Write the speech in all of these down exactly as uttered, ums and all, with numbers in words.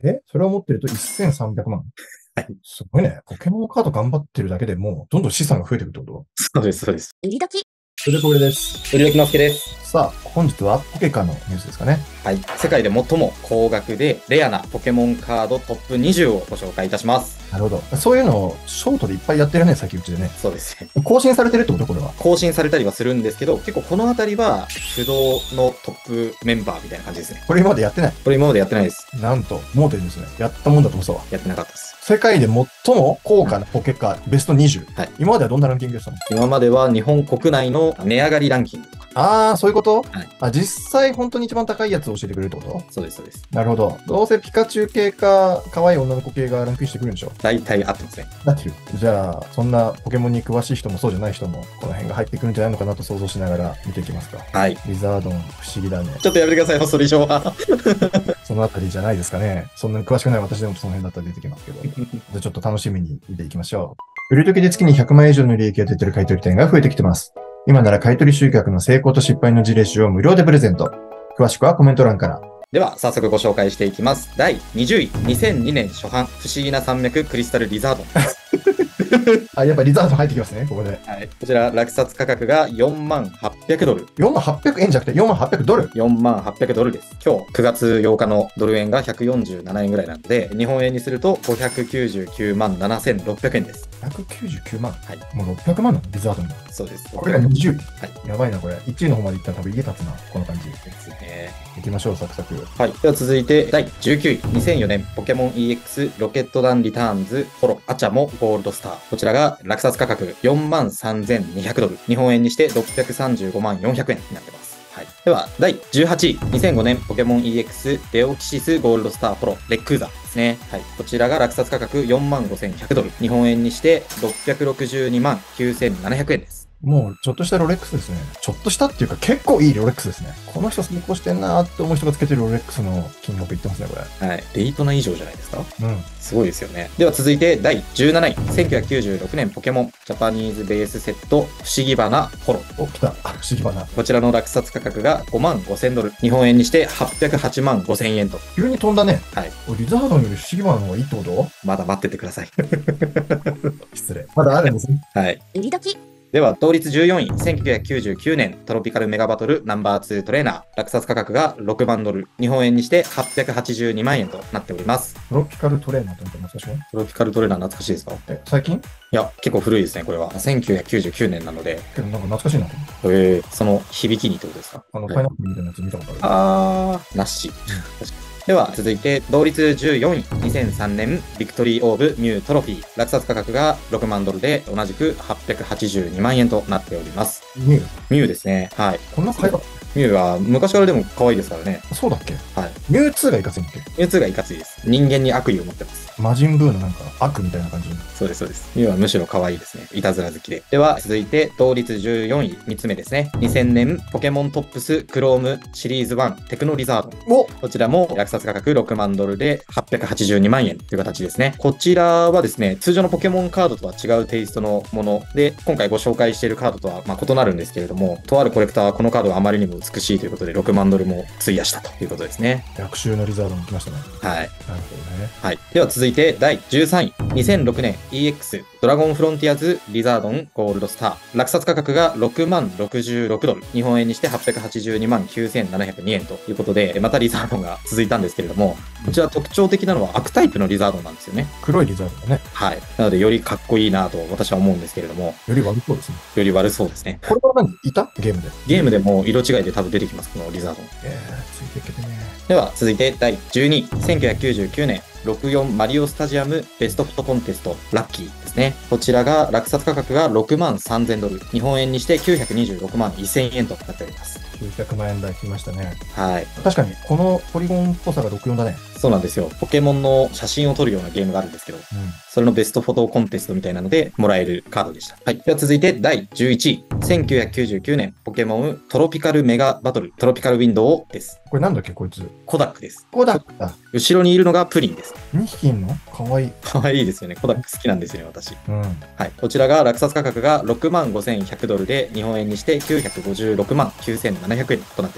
えそれを持ってるとせんさんびゃくまん。 はい。 すごいね。ポケモンカード頑張ってるだけでもう、どんどん資産が増えていくってこと？ そうです、そうです。 売り時。 それでこれです。 売り時のすけです。 さあ、本日はポケカのニュースですかね。 はい。世界で最も高額でレアなポケモンカードトップにじゅうをご紹介いたします。 なるほど。そういうのをショートでいっぱいやってるね、先打ちでね。 そうですね。 更新されてるってことこれは。 更新されたりはするんですけど、結構このあたりは不動のトップメンバーみたいな感じですね。 これ今までやってない。 これ今までやってないです。 なんと、盲点ですね。やったもんだと思ってたわ。 やってなかったです。 世界で最も高価なポケカ、ベストにじゅう。 はい。 今まではどんなランキングでしたの？ 今までは日本国内の値上がりランキングとか。 あー、そういうこと？ はい。 あ、実際本当に一番高いやつを教えてくれるってこと？ そうです、そうです。 なるほど。どうせピカチュウ系か、可愛い女の子系がランクインしてくるんでしょ？ 大体合ってますね。 なってる。じゃあ、そんなポケモンに詳しい人もそうじゃない人も、この辺が入ってくるんじゃないのかなと想像しながら見ていきますか。 はい。 リザードン、不思議だね。 ちょっとやめてくださいよ、それ以上は。 そのあたりじゃないですかね。そんなに詳しくない私でもその辺だったら出てきますけど。じゃあちょっと楽しみに見ていきましょう。売る時で月にひゃくまん以上の利益が出てる買取店が増えてきてます。今なら買取集客の成功と失敗の事例集を無料でプレゼント。詳しくはコメント欄から。 では、早速ご紹介していきます。だいにじゅうい、にせんにねん初版、不思議な山脈クリスタルリザードン。 あ、やっぱリザードン入ってきますね、ここで。 はい。こちら、落札価格がよんまんはっぴゃくドル。 よんまんはっぴゃくえんじゃなくてよんまんはっぴゃくドル。 よんまんはっぴゃくドルです。今日、くがつようかのドル円がひゃくよんじゅうななえんぐらいなので、日本円にするとごひゃくきゅうじゅうきゅうまんななせんろっぴゃくえんです。 ひゃくきゅうじゅうきゅうまん。 はい。 もうろっぴゃくまんなのリザードンに。 そうです。 これがにじゅうい。 はい。 やばいな、これ。いちいの方まで行ったら多分家立つな、この感じ。 ですね。 行きましょう、サクサク。 はい。では続いて、だいじゅうきゅうい、にせんよねんポケモン イーエックス ロケットダンリターンズホロアチャモゴールドスター。こちらが落札価格よんまんさんぜんにひゃくドル。日本円にしてろっぴゃくさんじゅうごまんよんひゃくえんになってます。はい。では、だいじゅうはちい、にせんごねんポケモン イーエックス デオキシスゴールドスターホロレックーザですね。はい。こちらが落札価格よんまんごせんひゃくドル。日本円にしてろっぴゃくろくじゅうにまんきゅうせんななひゃくえんです。 もう、ちょっとしたロレックスですね。ちょっとしたっていうか、結構いいロレックスですね。この人成功してんなーって思う人がつけてるロレックスの金額いってますね、これ。 はい。レイトナ以上じゃないですか？ うん。 すごいですよね。では続いてだいじゅうなない、せんきゅうひゃくきゅうじゅうろくねんポケモンジャパニーズベースセット不思議花ホロ。 お、来た。不思議花。 こちらの落札価格がごまんごせんドル。日本円にしてはっぴゃくはちまんごせんえんと。 急に飛んだね。 はい。 リザードンより不思議花の方がいいってこと？ まだ待っててください。 失礼。まだあるんですね。 はい。 売り時。 では、同率じゅうよんい、せんきゅうひゃくきゅうじゅうきゅうねんトロピカルメガバトルナンバーツートレーナー。落札価格がろくまんドル。日本円にしてはっぴゃくはちじゅうにまんえんとなっております。 トロピカルトレーナーって懐かしい？ トロピカルトレーナー懐かしいですか？ え、最近？ いや、結構古いですね、これは。せんきゅうひゃくきゅうじゅうきゅうねんなので。 けどなんか懐かしいなと思って。 えー、その響きにってことですか？ あの、 はいパイナップルみたいなやつ見たことある。 あー、なし。確かに。では、続いて、同率じゅうよんい、にせんさんねん、ビクトリーオーブミュートロフィー。落札価格がろくまんドルで、同じくはっぴゃくはちじゅうにまんえんとなっております。 ミュウ。 ミュウですね。はい。 こんな可愛かっミュウは、昔からでも可愛いですからね。 た。そうだっけ？ はい。 ミュウツーがいかついんだっけ？ ミュウツーがいかついです。人間に悪意を持ってます。 魔人ブーのなんか悪みたいな感じ。 そうです、そうです。ミュウはむしろ可愛いですね。いたずら好きで。では、続いて、同率じゅうよんい、みっつめですね。にせんねん、ポケモントップスクロームシリーズワンテクノリザードン。 おこちらも落札価格ろくまんドルではっぴゃくはちじゅうにまんえんという形ですね。こちらはですね、通常のポケモンカードとは違うテイストのもので、今回ご紹介しているカードとはまあ異なるんですけれども、とあるコレクターはこのカードがあまりにも美しいということでろくまんドルも費やしたということですね。 逆襲のリザードン来ましたね。 はい。 なるほどね。 はい。では続いてだいじゅうさんい、にせんろくねん イーエックス ドラゴンフロンティアズリザードンゴールドスター。落札価格がろくまんろくじゅうろくドル。日本円にしてはっぴゃくはちじゅうにまんきゅうせんななひゃくにえんということで、またリザードンが続いたんですけれども、こちら特徴的なのは悪タイプのリザードンなんですよね。 黒いリザードンだね。 はい。なのでよりかっこいいなと私は思うんですけれども、 より悪そうですね。 より悪そうですね。 これは何いたゲームで。 ゲームでも色違いで多分出てきます、このリザードン。 えー、ついていけてね。 では続いてだいじゅうにい、せんきゅうひゃくきゅうじゅうきゅうねんろくじゅうよんマリオスタジアムベストフォトコンテストラッキーですね。こちらが落札価格がろくまんさんぜんドル。日本円にしてきゅうひゃくにじゅうろくまんせんえんとなっております。 きゅうひゃくまんえん台来ましたね。 はい。 確かに、このポリゴンっぽさがろくじゅうよんだね。 そうなんですよ。ポケモンの写真を撮るようなゲームがあるんですけど、 うん。 それのベストフォトコンテストみたいなのでもらえるカードでした。はい。では続いてだいじゅういちい、せんきゅうひゃくきゅうじゅうきゅうねんポケモントロピカルメガバトルトロピカルウィンドウです。 これなんだっけこいつ。 コダックです。 コダックだ。 後ろにいるのがプリンです。 にひきいんのかわいい。 かわいいですよね。コダック好きなんですよね、私。 うん。 はい。こちらが落札価格がろくまんごせんひゃくドルで日本円にしてきゅうひゃくごじゅうろくまんきゅうせんななひゃくえんとなっています。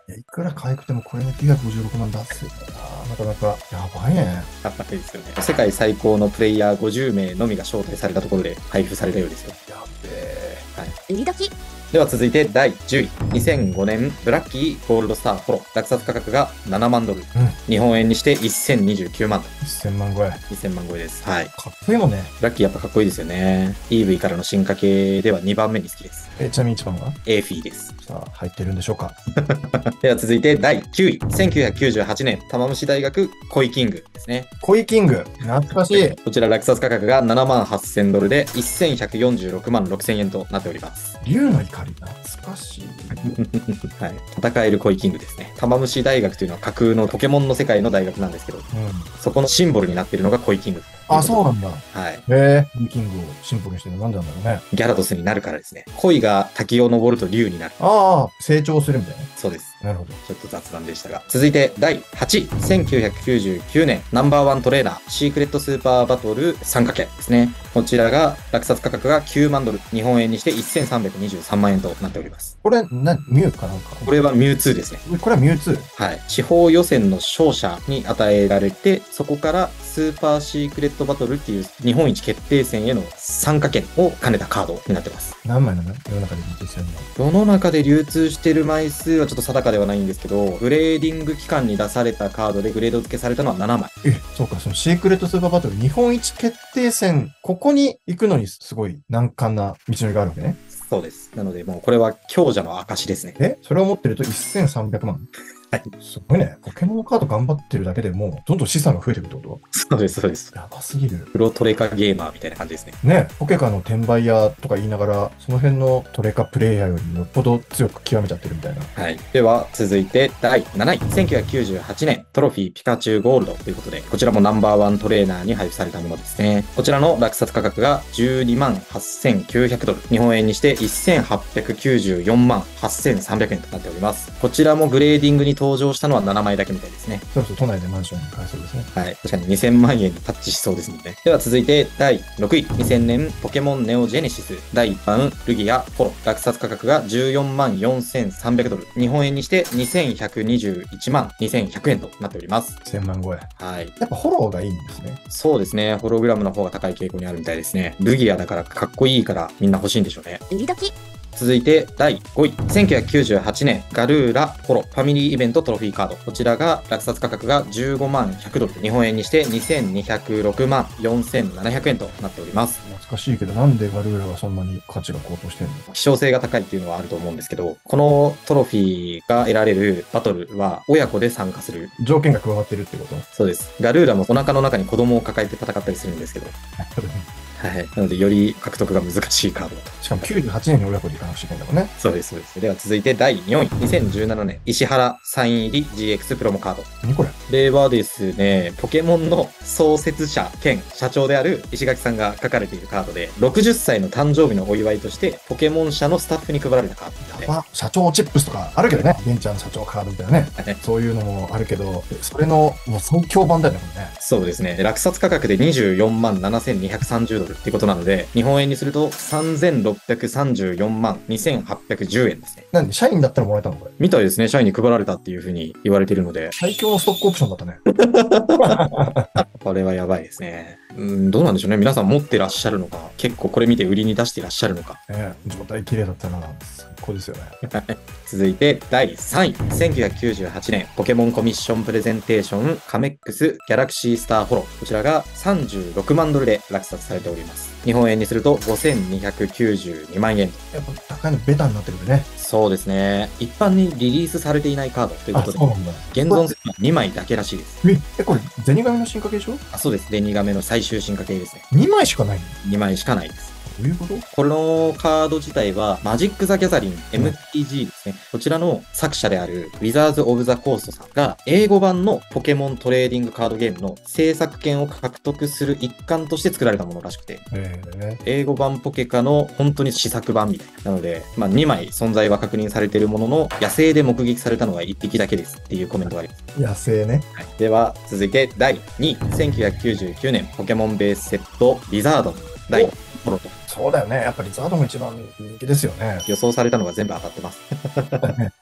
いや、いくら可愛くてもこれのきゅうひゃくごじゅうろくまん出すよな。なかなか、やばいね。 やばいですよね。世界最高のプレイヤーごじゅうめいのみが招待されたところで配布されたようですよ。 やべえ。 はい。 売り時。 では続いてだいじゅうい。にせんごねんブラッキーゴールドスターフォロ。落札価格がななまんドル。 うん。 日本円にしてせんにじゅうきゅうまんドル。 せんまん超え。 せんまん超えです。はい。 かっこいいもんね。 ブラッキーやっぱかっこいいですよね。イーブイ からの進化系ではにばんめに好きです。 え、ちなみにいちばんはエーフィーです。 さあ、入ってるんでしょうか。 では続いてだいきゅうい。せんきゅうひゃくきゅうじゅうはちねん玉虫大学コイキングですね。 コイキング。懐かしい。 こちら落札価格がななまんはっせんドルでせんひゃくよんじゅうろくまんろくせんえんとなっております。 竜の怒り。懐かしい。 はい。戦えるコイキングですね。玉虫大学というのは架空のポケモンの世界の大学なんですけど、 うん。 そこのシンボルになっているのがコイキング。 あ、そうなんだ。 はい。 へえ。コイキングをシンプルにしてるのなんでなんだろうね。 ギャラドスになるからですね。恋が滝を登ると竜になる。 ああ、成長するみたいな。 そうです。 なるほど。 ちょっと雑談でしたが。続いてだいはちい。せんきゅうひゃくきゅうじゅうきゅうねんナンバーワントレーナーシークレットスーパーバトル参加券ですね。こちらが落札価格がきゅうまんドル。日本円にしてせんさんびゃくにじゅうさんまんえんとなっております。 これ、な、ミュウかなんか。 これはミュウツーですね。 これはミュウツー。 はい。地方予選の勝者に与えられて、そこからスーパーシークレットバトルっていう日本一決定戦への参加権を兼ねたカードになってます。 何枚なの世の中で流通してるの。 世の中で流通してる枚数はちょっと定かではないんですけど、グレーディング期間に出されたカードでグレード付けされたのはななまい。 え、そうか、そのシークレットスーパーバトル日本一決定戦、ここに行くのにすごい難関な道のりがあるわけね。 そうです。なので、もうこれは強者の証ですね。 え、それを持ってるとせんさんびゃくまん。 はい。 すごいね。ポケモンカード頑張ってるだけでもう、どんどん資産が増えていくってことそうです、そうです。 やばすぎる。 プロトレカゲーマーみたいな感じですね。 ね、ポケカの転売屋とか言いながら、その辺のトレカプレイヤーよりよっぽど強く極めちゃってるみたいな。 はい。では、続いてだいなない。せんきゅうひゃくきゅうじゅうはちねんトロフィーピカチュウゴールドということで、こちらもナンバーワントレーナーに配布されたものですね。こちらの落札価格がじゅうにまんはっせんきゅうひゃくドル。日本円にしてせんはっぴゃくきゅうじゅうよんまんはっせんさんびゃくえんとなっております。こちらもグレーディングに登場したのはななまいだけみたいですね。 そろそろ都内でマンションに買えそうですね。 はい。確かににせんまんえんにタッチしそうですもんね。では続いてだいろくい。にせんねんポケモンネオジェネシスだいいっ版ルギアポロ。落札価格がじゅうよんまんよんせんさんびゃくドル。日本円にしてにせんひゃくにじゅういちまんにせんひゃくえんとなっております。 せんまん超え。 はい。 やっぱフォローがいいんですね。 そうですね。ホログラムの方が高い傾向にあるみたいですね。ルギアだからかっこいいからみんな欲しいんでしょうね。 売り時。 続いてだいごい。せんきゅうひゃくきゅうじゅうはちねんガルーラポロファミリーイベントトロフィーカード。こちらが落札価格がじゅうごまんひゃくドル。日本円にしてにせんにひゃくろくまんよんせんななひゃくえんとなっております。 懐かしいけど、なんでガルーラがそんなに価値が高騰してるのか。 希少性が高いっていうのはあると思うんですけど、このトロフィーが得られるバトルは親子で参加する。 条件が加わってるってことそうです。ガルーラもお腹の中に子供を抱えて戦ったりするんですけど、はい。なので、より獲得が難しいカードだと。 しかもきゅうじゅうはちねんに親子で行かなくちゃいけないんだもんね。 そうです、そうです。では続いてだいよんい。にせんじゅうななねん石原サイン入り ジーエックス プロモカード。 何これ。 これはですね、ポケモンの創設者兼社長である石垣さんが書かれているカードで、ろくじゅっさいの誕生日のお祝いとして、ポケモン社のスタッフに配られたカードで。 やば。社長チップスとかあるけどね。ベンチャーの社長カードみたいなね。 はいそういうのもあるけど、それのもう最強版だよね、これね。 そうですね。落札価格でにじゅうよんまんななせんにひゃくさんじゅうドルっていうことなので、日本円にするとさんぜんろっぴゃくさんじゅうよんまんにせんはっぴゃくじゅうえんですね。 なんで、社員だったらもらえたのこれ。 みたいですね。社員に配られたっていうふうに言われているので、 最強のストックオプションだったね。 これはやばいですね。うん、どうなんでしょうね。皆さん持ってらっしゃるのか、結構これ見て売りに出していらっしゃるのか。 ね状態綺麗だったら最高ですよね。 続いてだいさんい。せんきゅうひゃくきゅうじゅうはちねんポケモンコミッションプレゼンテーションカメックスギャラクシースターフォロー。こちらがさんじゅうろくまんドルで落札されております。日本円にするとごせんにひゃくきゅうじゅうにまんえん。 やっぱ高いのベタになってくるね。 そうですね。一般にリリースされていないカードというこあ、 とで、 そうなんだ。 現存するのはにまいだけらしいです。 え、えこれ、ゼニガメの進化系でしょあ、そうです。デニガメの最終進化系ですね。 ?に 枚しかないのにまいしかないです。 どういうことこのカード自体は、マジック・ザ・ギャザリン エムティージー ですね。こちらの作者である、ウィザーズ・オブ・ザ・コーストさんが、英語版のポケモントレーディングカードゲームの制作権を獲得する一環として作られたものらしくて、 ええ英語版ポケカの本当に試作版みたいな。なので、まあ、にまい存在は確認されているものの、野生で目撃されたのはいっぴきだけですっていうコメントがあります。 野生ね。 はい、では、続いてだいにい。せんきゅうひゃくきゅうじゅうきゅうねんポケモンベースセット、リザードンだいフォロと。 そうだよね。やっぱりザードも一番人気ですよね。 予想されたのが全部当たってます。はい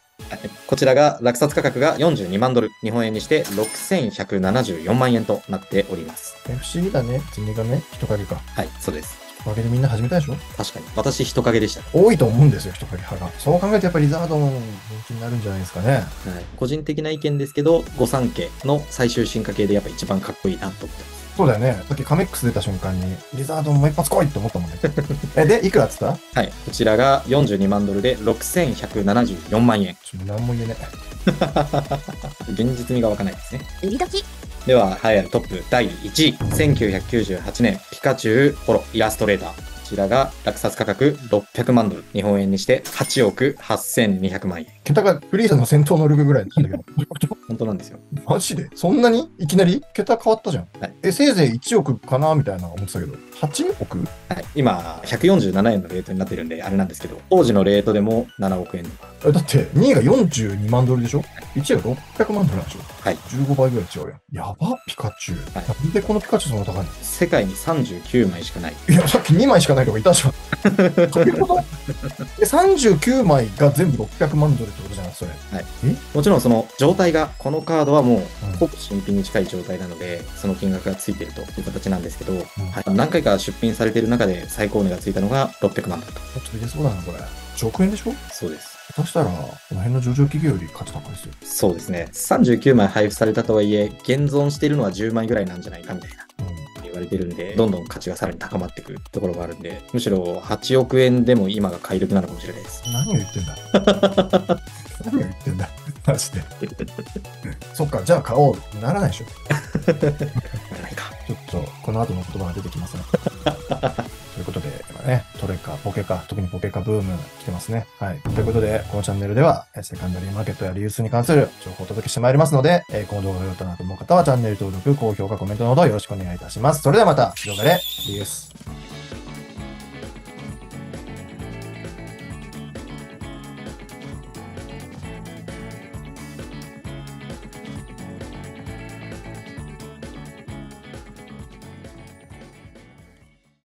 こちらが落札価格がよんじゅうにまんドル、日本円にしてろくせんひゃくななじゅうよんまん円となっております。 不思議だね。君がね、人影か。 はい、そうです。 人影でみんな始めたでしょ。 確かに。私、人影でした。 多いと思うんですよ、人影派が。そう考えるとやっぱりリザードも人気になるんじゃないですかね。はい。 個人的な意見ですけど、御三家の最終進化系でやっぱ一番かっこいいなと思ってます。 そうだよね。さっきカメックス出た瞬間に、リザードもう一発来いって思ったもんね。え、で、いくらっつった？ はい。こちらがよんじゅうにまんドルでろくせんひゃくななじゅうよんまん円。 ちょっと何も言えねえ。現実味がわかないですね。 売り時。 では、栄えあるトップだいいちい。せんきゅうひゃくきゅうじゅうはちねん、ピカチュウホロイラストレーター。こちらが落札価格ろっぴゃくまんドル。日本円にしてはちおくはっせんにひゃくまん円。 桁がフリーザの戦闘能力ぐらいなんだけど。 本当なんですよ。 マジでそんなにいきなり桁変わったじゃん。 はい、 え、せいぜいいちおくかなみたいな思ってたけど。はちおく？ はい。今、ひゃくよんじゅうななえんのレートになってるんで、あれなんですけど、当時のレートでもななおくえんとか。 え、だって、にいがよんじゅうにまんドルでしょ？ いち がろっぴゃくまんドルなんでしょ？ はい。 じゅうごばいぐらい違うやん。やば、ピカチュウ。はい、なんでこのピカチュウそんな高いの？ 世界にさんじゅうきゅうまいしかない。 いや、さっきにまいしかないとかいたじゃん。どういうこと？さんじゅうきゅうまいが全部ろっぴゃくまんドルってことじゃないそれ。 はい。 え？ もちろんその状態が、このカードはもう、ほぼ新品に近い状態なので、その金額がついているという形なんですけど、うん、はい、何回か出品されている中で最高値がついたのがろっぴゃくまんドルと。 ちょっと入れそうだな、これ。いちおくえんでしょ？ そうです。 下手したら、この辺の上場企業より価値高いですよ。 そうですね。さんじゅうきゅうまい配布されたとはいえ、現存しているのはじゅうまいぐらいなんじゃないかみたいな。うん、言われてるんで、どんどん価値がさらに高まっていくところがあるんで、むしろはちおくえんでも今が買い時なのかもしれないです。 何を言ってんだ何を言ってんだマジで。そっか、じゃあ買おう。ならないでしょ。ならないか。ちょっと、この後の言葉が出てきますね。ということで、今ね、トレカ、ポケカ、特にポケカブーム来てますね。はい。ということで、このチャンネルでは、セカンダリーマーケットやリユースに関する情報をお届けしてまいりますので、えー、この動画が良かったなと思う方は、チャンネル登録、高評価、コメントのほどよろしくお願いいたします。それではまた、動画でリユース。